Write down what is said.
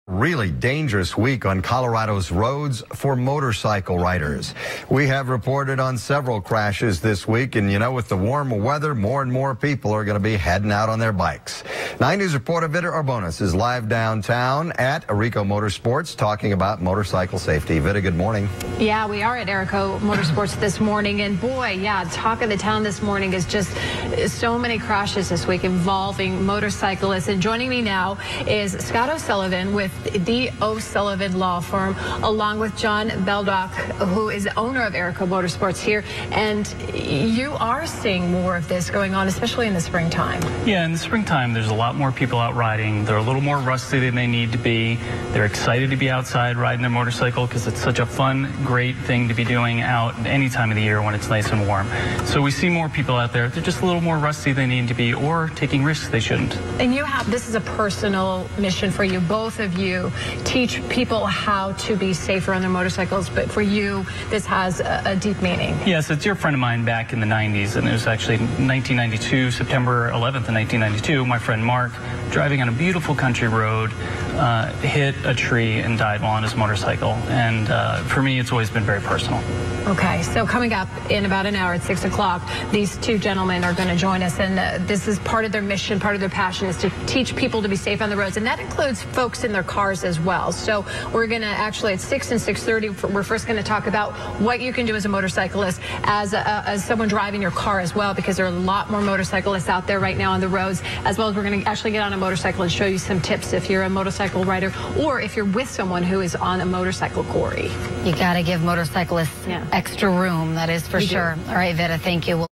Really dangerous week on Colorado's roads for motorcycle riders. We have reported on several crashes this week, and you know, with the warm weather, more and more people are going to be heading out on their bikes. 9 News reporter Vida Urbonis is live downtown at Erico Motorsports talking about motorcycle safety. Vida, good morning. Yeah, we are at Erico Motorsports this morning, and boy, yeah, talk of the town this morning is just so many crashes this week involving motorcyclists. And joining me now is Scott O'Sullivan with the O'Sullivan Law Firm, along with John Beldock, who is the owner of Erico Motorsports here. And you are seeing more of this going on, especially in the springtime. Yeah, in the springtime, there's a lot more people out riding. They're a little more rusty than they need to be. They're excited to be outside riding their motorcycle because it's such a fun, great thing to be doing out any time of the year when it's nice and warm. So we see more people out there. They're just a little more rusty than they need to be, or taking risks they shouldn't. And you have, this is a personal mission for you. Both of you teach people how to be safer on their motorcycles, but for you, this has a deep meaning. Yes, it's your friend of mine back in the 90s, and it was actually 1992, September 11th of 1992, my friend Mark, driving on a beautiful country road, hit a tree and died while on his motorcycle. And for me, it's always been very personal. Okay, so coming up in about an hour at 6 o'clock, these two gentlemen are going to join us, and this is part of their mission, part of their passion is to teach people to be safe on the roads, and that includes folks in their cars as well. So we're going to actually at 6 and 6:30, we're first going to talk about what you can do as a motorcyclist, as someone driving your car as well, because there are a lot more motorcyclists out there right now on the roads, as well as we're going to actually get on a motorcycle and show you some tips if you're a motorcycle rider or if you're with someone who is on a motorcycle, Corey. You got to give motorcyclists extra room, that is for sure. All right, Vida, thank you.